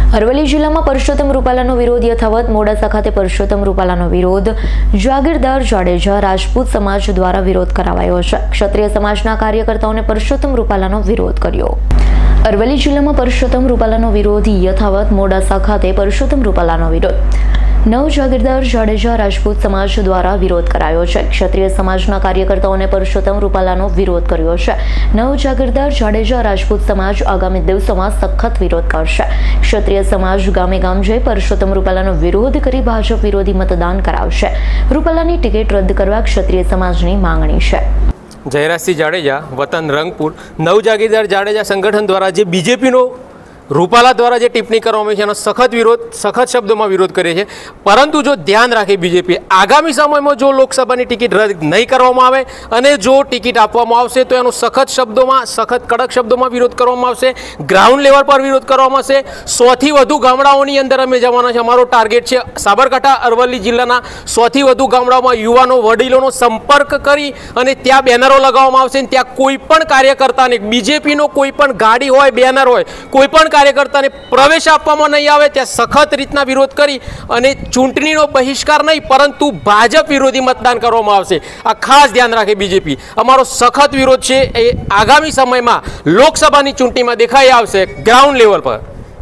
અરવલ્લી જિલ્લામાં પરસોત્તમ રૂપાલાનો વિરોધ યથાવત. મોડાસા ખાતે પરસોત્તમ રૂપાલાનો વિરોધ જાગીરદાર જાડેજા રાજપૂત સમાજ દ્વારા વિરોધ કરાવાયો છે. ક્ષત્રિય સમાજના કાર્યકર્તાઓને પરસોત્તમ રૂપાલાનો વિરોધ કર્યો. અરવલ્લી જિલ્લામાં પરસોત્તમ રૂપાલાનો વિરોધ યથાવત. મોડાસા ખાતે પરસોત્તમ રૂપાલાનો વિરોધ નવ જાગીરદાર જાડેજા રાજપૂત સમાજ દ્વારા વિરોધ કરાયો છે. ક્ષત્રિય સમાજના કાર્યકર્તાઓને પરસોત્તમ રૂપાલાનો વિરોધ કર્યો છે. નવ જાગીરદાર જાડેજા રાજપૂત સમાજ આગામી દિવસોમાં સખત વિરોધ કરશે. ક્ષત્રિય સમાજ ગામે ગામ જઈ પરસોત્તમ રૂપાલાનો વિરોધ કરી ભાજપ વિરોધી મતદાન કરાવશે. રૂપાલાની ટિકિટ રદ કરવા ક્ષત્રિય સમાજની માંગણી છે. જયરાજસિંહ જાડેજા, વતન રંગપુર. નવ જાગીરદાર જાડેજા સંગઠન દ્વારા જે બીજેપીનો રૂપાલા દ્વારા જે ટિપ્પણી કરવામાં આવી છે એનો સખત શબ્દોમાં વિરોધ કરે છે. પરંતુ જો ધ્યાન રાખે બીજેપી આગામી સમયમાં જો લોકસભાની ટિકિટ રદ નહીં કરવામાં આવે અને જો ટિકિટ આપવામાં આવશે તો એનો સખત કડક શબ્દોમાં વિરોધ કરવામાં આવશે. ગ્રાઉન્ડ લેવલ પર વિરોધ કરવામાં આવશે. 100થી વધુ ગામડાઓની અંદર અમે જવાના છે. અમારો ટાર્ગેટ છે સાબરકાંઠા અરવલ્લી જિલ્લાના 100થી વધુ ગામડાઓમાં યુવાનો વડીલોનો સંપર્ક કરી અને ત્યાં બેનરો લગાવવામાં આવશે. ત્યાં કોઈ પણ કાર્યકર્તાને બીજેપીનો કોઈ પણ ગાડી હોય, બેનર હોય, કોઈ પણ કાર્યકર્તાને પ્રવેશ આપવામાં નહીં આવે. ત્યાં સખત રીતના વિરોધ કરી અને ચૂંટણીનો બહિષ્કાર નહીં પરંતુ ભાજપ વિરોધી મતદાન કરવામાં આવશે. આ ખાસ ધ્યાન રાખે બીજેપી. અમારો સખત વિરોધ છે એ આગામી સમયમાં લોકસભાની ચૂંટણીમાં દેખાઈ આવશે ગ્રાઉન્ડ લેવલ પર.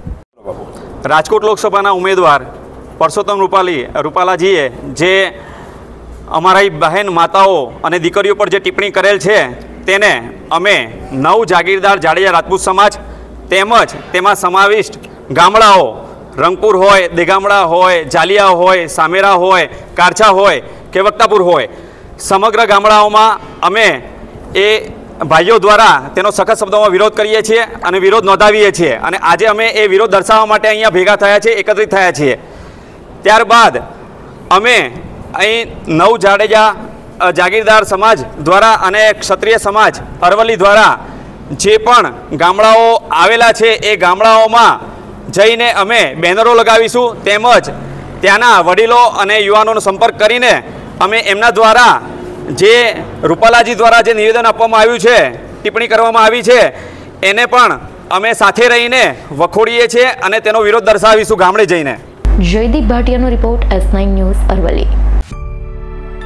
રાજકોટ લોકસભાના ઉમેદવાર પરસોત્તમ રૂપાલાજીએ જે અમારી બહેન માતાઓ અને દીકરીઓ પર જે ટિપ્પણી કરેલ છે તેને અમે નવ જાગીરદાર જાડેજા રાજપૂત સમાજ તેમજ તેમાં સમાવિષ્ટ ગામડાઓ રંગપુર હોય, દેગામડા હોય, જાલિયા હોય, સામેરા હોય, કારછા હોય કે વક્તાપુર હોય, સમગ્ર ગામડાઓમાં અમે એ ભાઈઓ દ્વારા તેનો સખત શબ્દોમાં વિરોધ કરીએ છીએ અને વિરોધ નોંધાવીએ છીએ. અને આજે અમે એ વિરોધ દર્શાવવા માટે અહીંયા ભેગા થયા છીએ, એકત્રિત થયા છીએ. ત્યારબાદ અમે અહીં નવ જાગીરદાર સમાજ દ્વારા અને ક્ષત્રિય સમાજ અરવલ્લી દ્વારા જે પણ ગામડાઓ આવેલા છે એ ગામડાઓમાં જઈને અમે બેનરો લગાવીશું. તેમજ ત્યાંના વડીલો અને યુવાનોનો સંપર્ક કરીને અમે એમના દ્વારા જે રૂપાલાજી દ્વારા જે નિવેદન આપવામાં આવ્યું છે, ટિપ્પણી કરવામાં આવી છે એને પણ અમે સાથે રહીને વખોડીએ છીએ અને તેનો વિરોધ દર્શાવીશું ગામડે જઈને. જયદીપ ભાટિયાનો રિપોર્ટ, S9 ન્યૂઝ અરવલ્લી.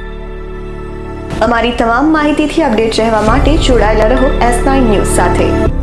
અમારી તમામ માહિતીથી અપડેટ રહેવા માટે જોડાયેલા રહો S9 ન્યૂઝ સાથે.